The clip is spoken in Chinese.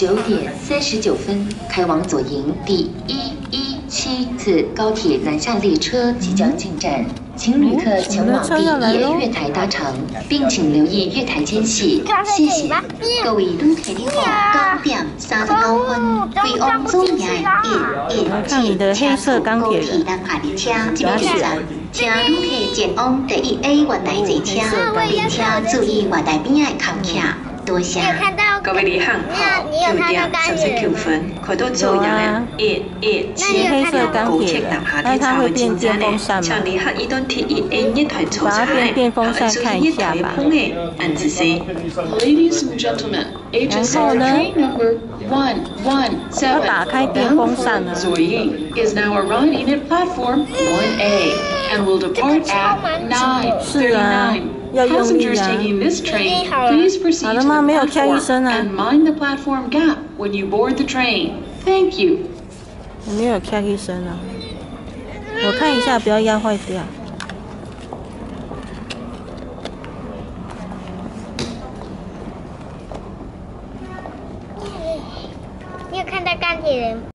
9点39分，开往左营第117次高铁南下列车即将进站，请旅客前往第1A 月台搭乘，并请留意月台间隙，谢谢。各位旅客你好，9點39分，飞往中野117高铁南下列車即將進站，請旅客前往第1A 月台坐車，並且注意月台邊的靠徛。多謝。 各位旅客好，9點39分，快到左營的117高鐵南下列車會進站的，請旅客移動第1A 月台坐車的，並注意月台旁的安全性。 Ladies and gentlemen, HSR train number 117 bound for Zoying is now arriving at platform 1A and will depart at 9:39. Passengers taking this train, please proceed to the platform and mind the platform gap when you board the train. Thank you. 没有咔一声啊！我看一下，不要压坏掉。 你有看到钢铁人？